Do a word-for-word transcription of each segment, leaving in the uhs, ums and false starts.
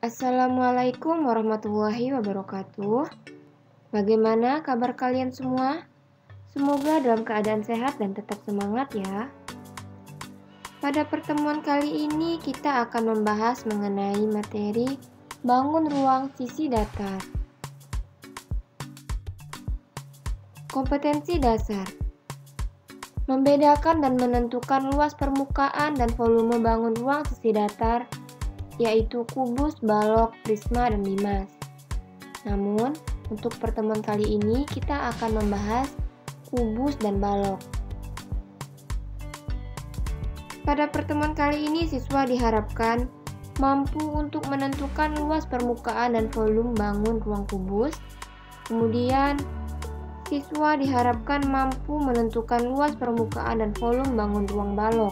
Assalamualaikum warahmatullahi wabarakatuh. Bagaimana kabar kalian semua? Semoga dalam keadaan sehat dan tetap semangat ya. Pada pertemuan kali ini kita akan membahas mengenai materi bangun ruang sisi datar. Kompetensi dasar. Membedakan dan menentukan luas permukaan dan volume bangun ruang sisi datar, yaitu kubus, balok, prisma, dan limas. Namun, untuk pertemuan kali ini kita akan membahas kubus dan balok. Pada pertemuan kali ini siswa diharapkan mampu untuk menentukan luas permukaan dan volume bangun ruang kubus. Kemudian, siswa diharapkan mampu menentukan luas permukaan dan volume bangun ruang balok.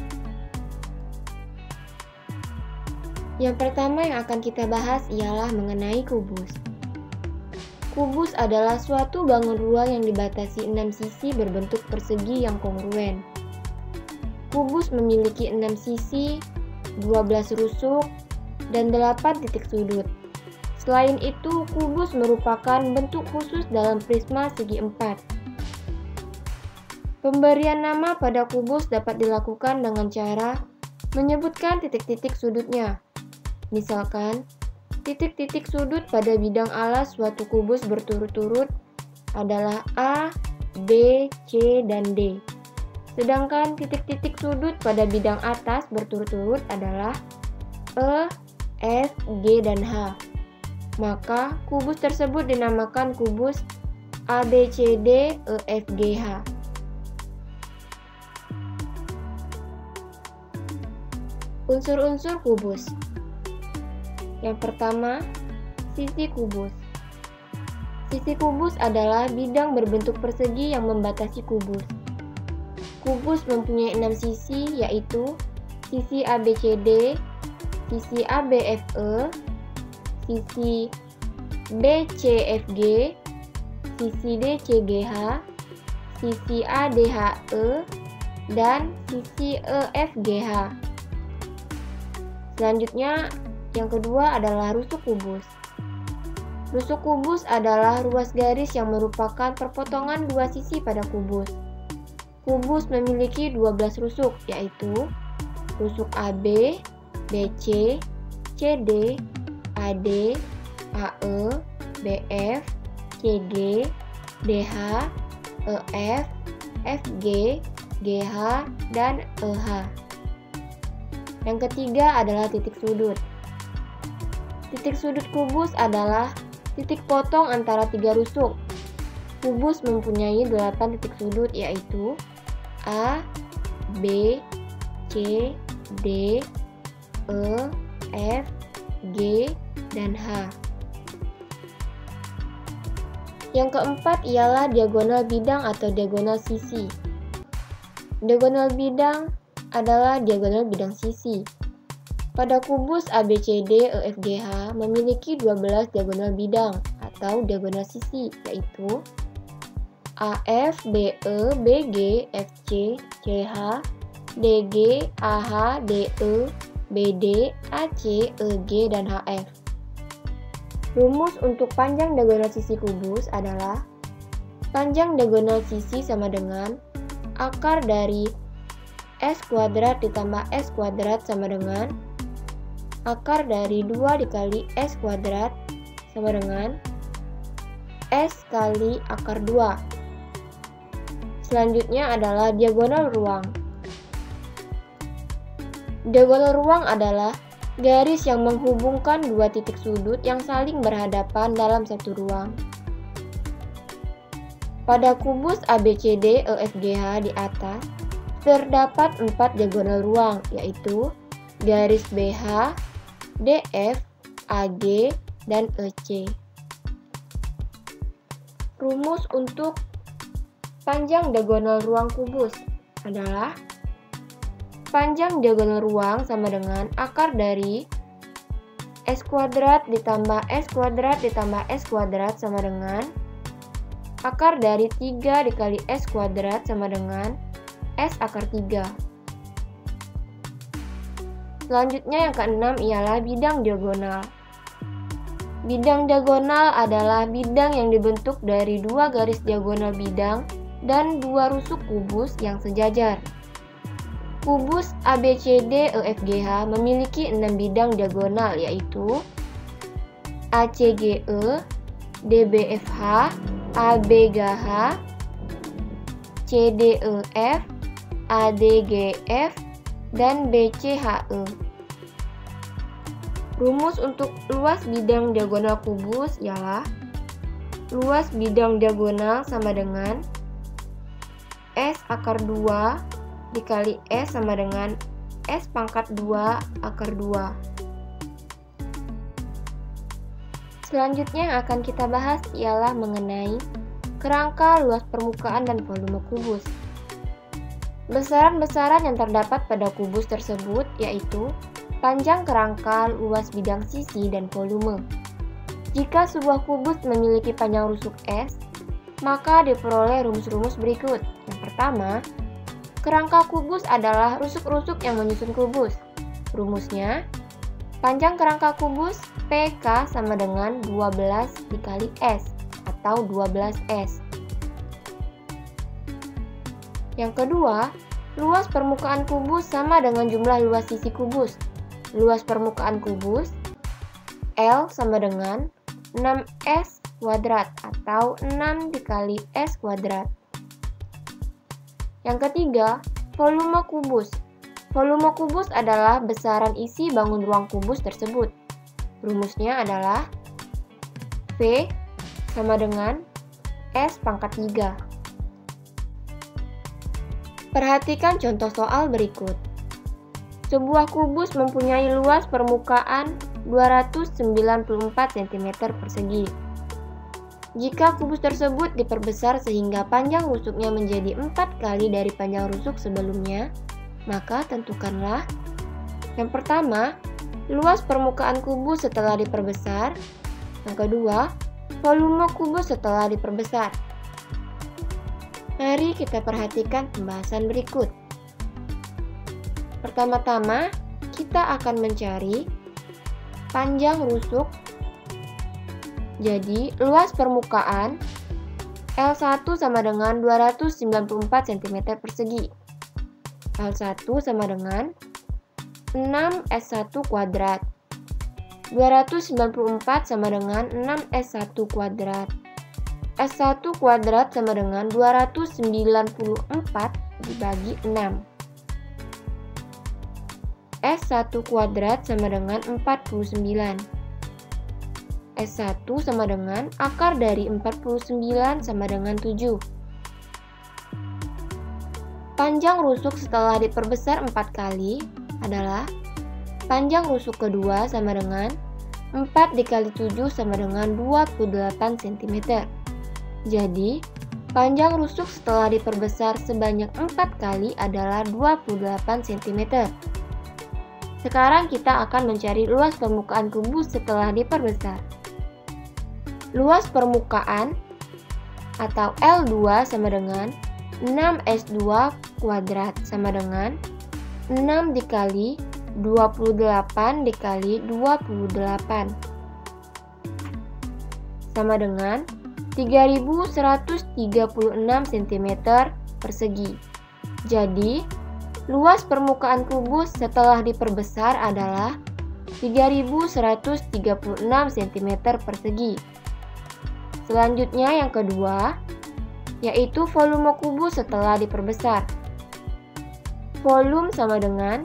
Yang pertama yang akan kita bahas ialah mengenai kubus. Kubus adalah suatu bangun ruang yang dibatasi enam sisi berbentuk persegi yang kongruen. Kubus memiliki enam sisi, dua belas rusuk, dan delapan titik sudut. Selain itu, kubus merupakan bentuk khusus dalam prisma segi empat. Pemberian nama pada kubus dapat dilakukan dengan cara menyebutkan titik-titik sudutnya. Misalkan, titik-titik sudut pada bidang alas suatu kubus berturut-turut adalah A, B, C, dan D. Sedangkan titik-titik sudut pada bidang atas berturut-turut adalah E, F, G, dan H. Maka, kubus tersebut dinamakan kubus A B C D E F G H. Unsur-unsur kubus. Yang pertama, sisi kubus. Sisi kubus adalah bidang berbentuk persegi yang membatasi kubus. Kubus mempunyai enam sisi, yaitu sisi A B C D, sisi A B F E, sisi B C F G, sisi D C G H, sisi A D H E, dan sisi E F G H. Selanjutnya, yang kedua adalah rusuk kubus. Rusuk kubus adalah ruas garis yang merupakan perpotongan dua sisi pada kubus. Kubus memiliki dua belas rusuk, yaitu rusuk A B, B C, C D, A D, A E, B F, C G, D H, E F, F G, G H, dan E H. Yang ketiga adalah titik sudut. Titik sudut kubus adalah titik potong antara tiga rusuk. Kubus mempunyai delapan titik sudut, yaitu A, B, C, D, E, F, G, dan H. Yang keempat ialah diagonal bidang atau diagonal sisi. Diagonal bidang adalah diagonal bidang sisi. Pada kubus A B C D E F G H memiliki dua belas diagonal bidang atau diagonal sisi, yaitu A F B E B G F C C H D G A H D E B D A C E G dan H F. Rumus untuk panjang diagonal sisi kubus adalah panjang diagonal sisi sama dengan akar dari S kuadrat ditambah S kuadrat sama dengan akar dari dua dikali S kuadrat sama dengan S kali akar dua. Selanjutnya adalah diagonal ruang. Diagonal ruang adalah garis yang menghubungkan dua titik sudut yang saling berhadapan dalam satu ruang. Pada kubus A B C D E F G H di atas terdapat empat diagonal ruang, yaitu garis B H, D F, A G, dan E C. Rumus untuk panjang diagonal ruang kubus adalah panjang diagonal ruang sama dengan akar dari S kuadrat ditambah S kuadrat ditambah S kuadrat sama dengan akar dari tiga dikali S kuadrat sama dengan S akar tiga. Selanjutnya yang keenam ialah bidang diagonal. Bidang diagonal adalah bidang yang dibentuk dari dua garis diagonal bidang dan dua rusuk kubus yang sejajar. Kubus A B C D E F G H memiliki enam bidang diagonal, yaitu A C G E, D B F H, A B G H, C D E F, A D G F, dan B C H E. Rumus untuk luas bidang diagonal kubus ialah luas bidang diagonal sama dengan S akar dua dikali S sama dengan S pangkat dua akar dua. Selanjutnya yang akan kita bahas ialah mengenai kerangka luas permukaan dan volume kubus. Besaran-besaran yang terdapat pada kubus tersebut yaitu panjang kerangka, luas bidang sisi, dan volume. Jika sebuah kubus memiliki panjang rusuk S, maka diperoleh rumus-rumus berikut. Yang pertama, kerangka kubus adalah rusuk-rusuk yang menyusun kubus. Rumusnya, panjang kerangka kubus P K sama dengan dua belas dikali S atau dua belas S. Yang kedua, luas permukaan kubus sama dengan jumlah luas sisi kubus. Luas permukaan kubus L sama dengan enam S kuadrat atau enam dikali S kuadrat. Yang ketiga, volume kubus. Volume kubus adalah besaran isi bangun ruang kubus tersebut. Rumusnya adalah V sama dengan S pangkat tiga. Perhatikan contoh soal berikut. Sebuah kubus mempunyai luas permukaan dua ratus sembilan puluh empat sentimeter persegi. Jika kubus tersebut diperbesar sehingga panjang rusuknya menjadi empat kali dari panjang rusuk sebelumnya, maka tentukanlah yang pertama, luas permukaan kubus setelah diperbesar. Yang kedua, volume kubus setelah diperbesar. Mari kita perhatikan pembahasan berikut. Pertama-tama, kita akan mencari panjang rusuk. Jadi, luas permukaan L satu sama dengan dua ratus sembilan puluh empat sentimeter persegi. L satu sama dengan enam S satu kuadrat. dua ratus sembilan puluh empat sama dengan enam S satu kuadrat. S satu kuadrat sama dengan dua ratus sembilan puluh empat dibagi enam. S satu kuadrat sama dengan empat puluh sembilan. S satu sama dengan akar dari empat puluh sembilan sama dengan tujuh. Panjang rusuk setelah diperbesar empat kali adalah panjang rusuk kedua sama dengan empat dikali tujuh sama dengan dua puluh delapan sentimeter. Jadi, panjang rusuk setelah diperbesar sebanyak empat kali adalah dua puluh delapan sentimeter. Sekarang kita akan mencari luas permukaan kubus setelah diperbesar. Luas permukaan atau L dua sama dengan enam S dua kuadrat sama dengan enam dikali dua puluh delapan dikali dua puluh delapan sama dengan tiga ribu seratus tiga puluh enam sentimeter persegi. Jadi, luas permukaan kubus setelah diperbesar adalah tiga ribu seratus tiga puluh enam sentimeter persegi. Selanjutnya yang kedua, yaitu volume kubus setelah diperbesar. Volume sama dengan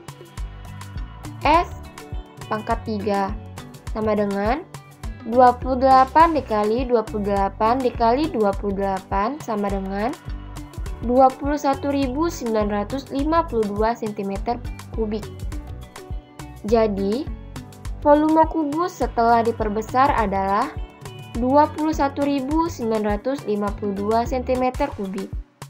S pangkat tiga sama dengan dua puluh delapan dikali dua puluh delapan dikali dua puluh delapan sama dengan dua puluh satu ribu sembilan ratus lima puluh dua sentimeter kubik. Jadi, volume kubus setelah diperbesar adalah dua puluh satu ribu sembilan ratus lima puluh dua sentimeter kubik.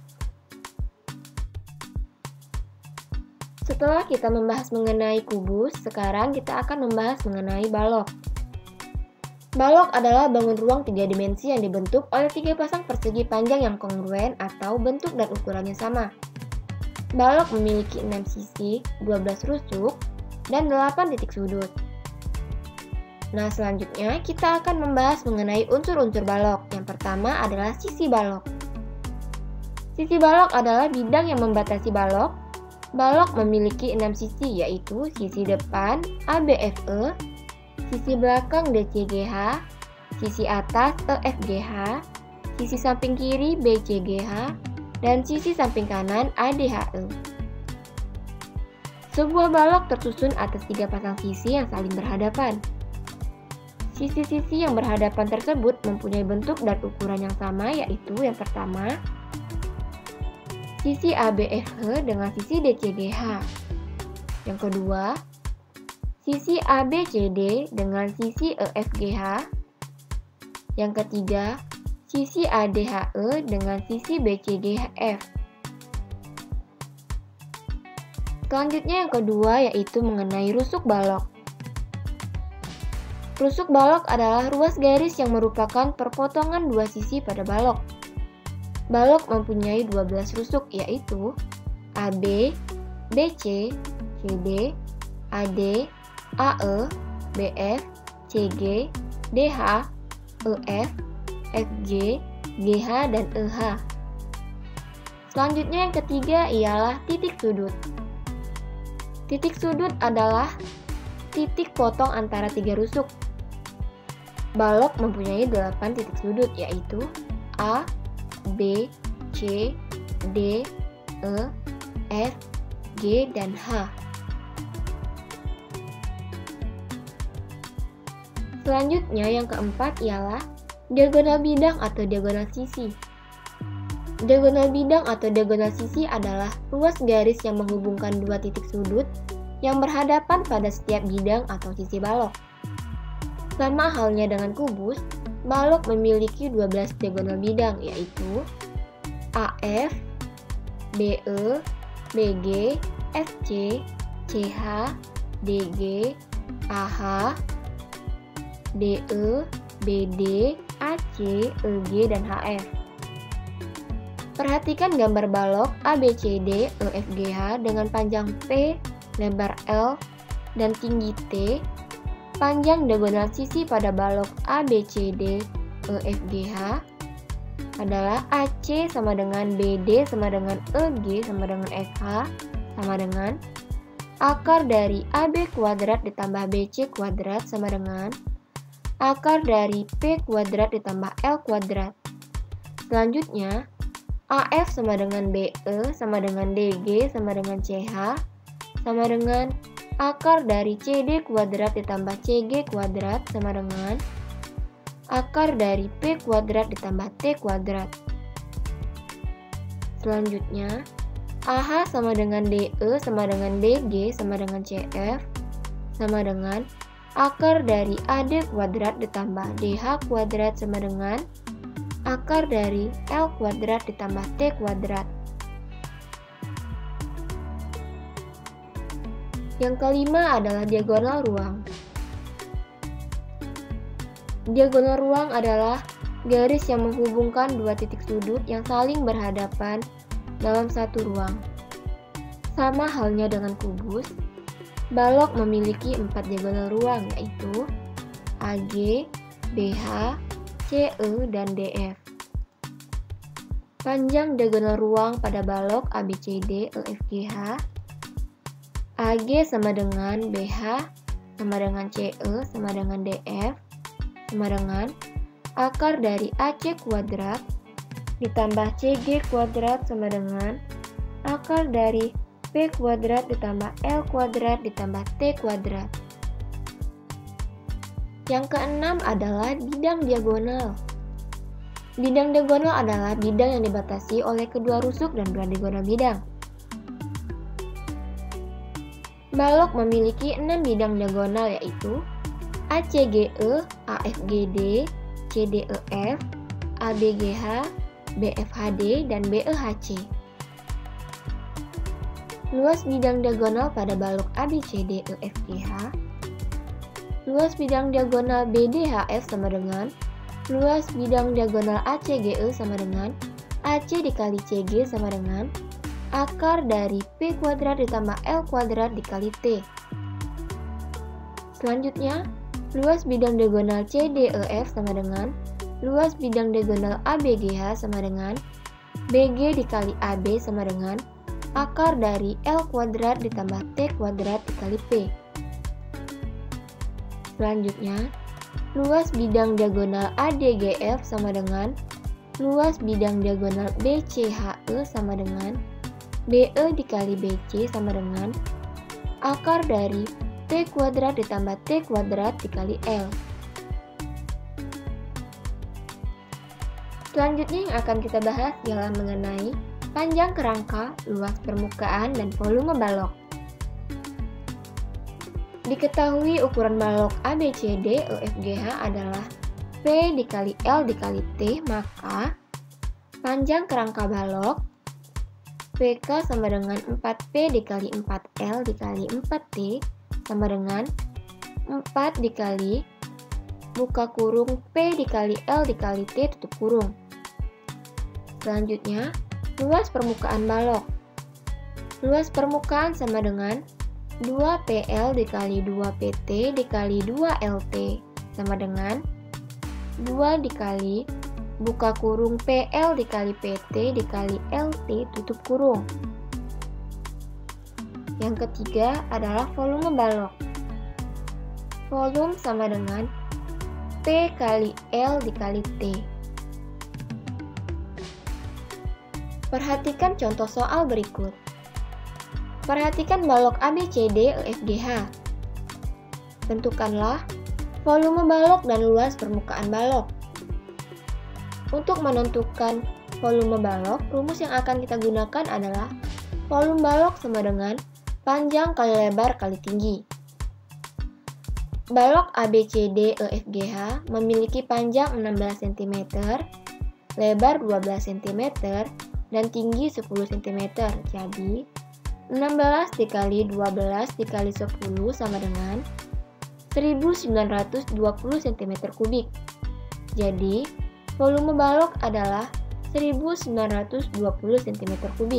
Setelah kita membahas mengenai kubus, sekarang kita akan membahas mengenai balok. Balok adalah bangun ruang tiga dimensi yang dibentuk oleh tiga pasang persegi panjang yang kongruen atau bentuk dan ukurannya sama. Balok memiliki enam sisi, dua belas rusuk, dan delapan titik sudut. Nah, selanjutnya kita akan membahas mengenai unsur-unsur balok. Yang pertama adalah sisi balok. Sisi balok adalah bidang yang membatasi balok. Balok memiliki enam sisi, yaitu sisi depan A B F E, sisi belakang D C G H, sisi atas E F G H, sisi samping kiri B C G H, dan sisi samping kanan A D H E. Sebuah balok tersusun atas tiga pasang sisi yang saling berhadapan. Sisi-sisi yang berhadapan tersebut mempunyai bentuk dan ukuran yang sama, yaitu yang pertama, sisi A B F H dengan sisi D C G H. Yang kedua, sisi A B C D dengan sisi E F G H. Yang ketiga, sisi A D H E dengan sisi B C G H F. Selanjutnya yang kedua yaitu mengenai rusuk balok. Rusuk balok adalah ruas garis yang merupakan perpotongan dua sisi pada balok. Balok mempunyai dua belas rusuk, yaitu A B, B C, C D, A D, A E, B F, C G, D H, E F, F G, G H, dan E H. Selanjutnya yang ketiga ialah titik sudut. Titik sudut adalah titik potong antara tiga rusuk. Balok mempunyai delapan titik sudut, yaitu A, B, C, D, E, F, G, dan H. Selanjutnya yang keempat ialah diagonal bidang atau diagonal sisi. Diagonal bidang atau diagonal sisi adalah ruas garis yang menghubungkan dua titik sudut yang berhadapan pada setiap bidang atau sisi balok. Sama halnya dengan kubus, balok memiliki dua belas diagonal bidang, yaitu A F, B E, B G, F C, C H, D G, A H, D E, B D, A C, E G, dan H F. Perhatikan gambar balok A B C D E F G H dengan panjang P, lebar L, dan tinggi T. Panjang diagonal sisi pada balok A B C D E F G H adalah A C sama dengan B D sama dengan E G sama dengan F H sama dengan akar dari A B kuadrat ditambah B C kuadrat sama dengan akar dari P kuadrat ditambah L kuadrat. Selanjutnya, A F sama dengan B E sama dengan D G sama dengan C H sama dengan akar dari C D kuadrat ditambah C G kuadrat sama dengan akar dari P kuadrat ditambah T kuadrat. Selanjutnya, A H sama dengan D E sama dengan D G sama dengan C F sama dengan akar dari A D kuadrat ditambah D H kuadrat sama dengan akar dari L kuadrat ditambah T kuadrat. Yang kelima adalah diagonal ruang. Diagonal ruang adalah garis yang menghubungkan dua titik sudut yang saling berhadapan dalam satu ruang. Sama halnya dengan kubus, balok memiliki empat diagonal ruang, yaitu A G, B H, C E, dan D F. Panjang diagonal ruang pada balok A B C D E F G H, A G sama dengan B H sama dengan C E sama dengan D F sama dengan akar dari A C kuadrat ditambah C G kuadrat sama dengan akar dari P kuadrat ditambah L kuadrat ditambah T kuadrat. Yang keenam adalah bidang diagonal. Bidang diagonal adalah bidang yang dibatasi oleh kedua rusuk dan dua diagonal bidang. Balok memiliki enam bidang diagonal, yaitu A C G E, A F G D, C D E F, A B G H, B F H D, dan B E H C. Luas bidang diagonal pada balok A B C D E F G H. Luas bidang diagonal B D H F sama dengan luas bidang diagonal A C G E sama dengan A C dikali C G sama dengan akar dari P kuadrat ditambah L kuadrat dikali T. Selanjutnya, luas bidang diagonal C D E F sama dengan luas bidang diagonal A B G H sama dengan B G dikali A B sama dengan akar dari L kuadrat ditambah T kuadrat dikali P. Selanjutnya, luas bidang diagonal A D G F sama dengan luas bidang diagonal B C H E sama dengan B E dikali B C sama dengan akar dari T kuadrat ditambah T kuadrat dikali L. Selanjutnya yang akan kita bahas ialah mengenai panjang kerangka, luas permukaan, dan volume balok. Diketahui ukuran balok A B C D E F G H adalah P dikali L dikali T, maka panjang kerangka balok P K sama dengan empat P dikali empat L dikali empat T sama dengan empat dikali buka kurung P dikali L dikali T tutup kurung. Selanjutnya, luas permukaan balok. Luas permukaan sama dengan dua P L dikali dua P T dikali dua L T sama dengan dua dikali buka kurung P L dikali P T dikali L T tutup kurung. Yang ketiga adalah volume balok. Volume sama dengan P kali L dikali T. Perhatikan contoh soal berikut. Perhatikan balok A B C D E F G H. Tentukanlah volume balok dan luas permukaan balok. Untuk menentukan volume balok, rumus yang akan kita gunakan adalah volume balok sama dengan panjang kali lebar kali tinggi. Balok A B C D E F G H memiliki panjang enam belas sentimeter, lebar dua belas sentimeter, dan tinggi sepuluh sentimeter. Jadi, enam belas dikali dua belas dikali sepuluh sama dengan seribu sembilan ratus dua puluh sentimeter kubik. Jadi, volume balok adalah seribu sembilan ratus dua puluh sentimeter kubik.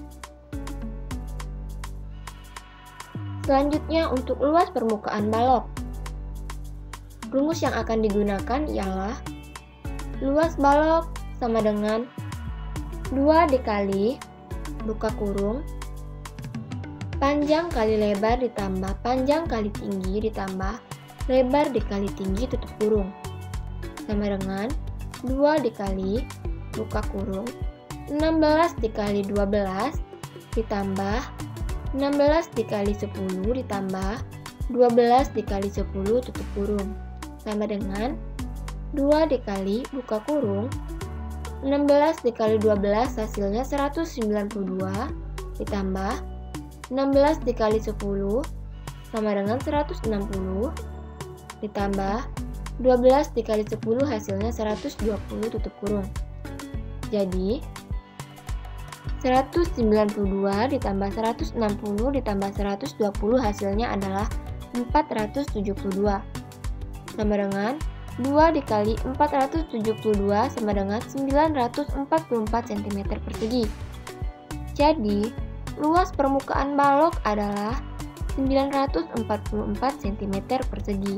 Selanjutnya, untuk luas permukaan balok. Rumus yang akan digunakan ialah luas balok sama dengan dua dikali buka kurung panjang kali lebar ditambah panjang kali tinggi ditambah lebar dikali tinggi tutup kurung sama dengan dua dikali buka kurung enam belas dikali dua belas ditambah enam belas dikali sepuluh ditambah dua belas dikali sepuluh tutup kurung sama dengan dua dikali buka kurung enam belas dikali dua belas hasilnya seratus sembilan puluh dua ditambah enam belas dikali sepuluh sama dengan seratus enam puluh ditambah dua belas dikali sepuluh hasilnya seratus dua puluh tutup kurung. Jadi seratus sembilan puluh dua ditambah seratus enam puluh ditambah seratus dua puluh hasilnya adalah empat ratus tujuh puluh dua sama dengan dua dikali empat ratus tujuh puluh dua sama dengan sembilan ratus empat puluh empat sentimeter persegi. Jadi, luas permukaan balok adalah sembilan ratus empat puluh empat sentimeter persegi.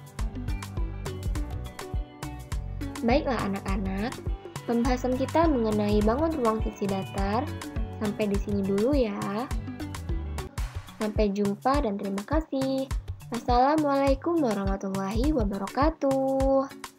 Baiklah anak-anak, pembahasan kita mengenai bangun ruang sisi datar sampai di sini dulu ya. Sampai jumpa dan terima kasih. Assalamualaikum warahmatullahi wabarakatuh.